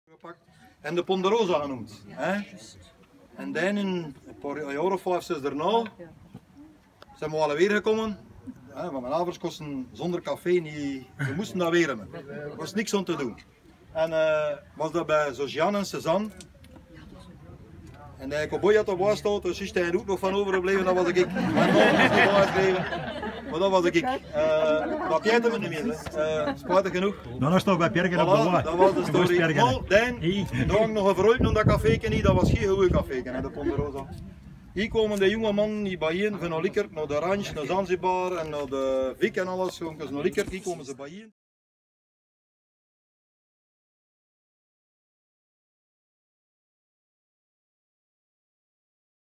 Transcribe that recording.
En de Ponderosa genoemd. Hè? En dan een paar jaar of 5, 6 daarna zijn we alweer gekomen. Ja, want mijn ouders kosten zonder café niet, we moesten dat weer hebben. Er was niks aan te doen. En was dat bij Jan en Cezanne. En de cowboy had op was staat, dus is hij er ook nog van overgebleven, dat was ik. Mijn naam is niet bijgeschreven, maar dat was ik. Dat Pieter me niet meer, spijtig genoeg. Dan is toch bij Pierre op de waar. Dat was de story. Maar dan hang nog een verrooid naar dat café niet, dat was geen goede café, de Ponderosa. Hier komen de jonge mannen die bijeen van Likert naar de Ranch, naar Zanzibar en naar de Vik en alles, gewoon naar Likert, hier komen ze bijeen.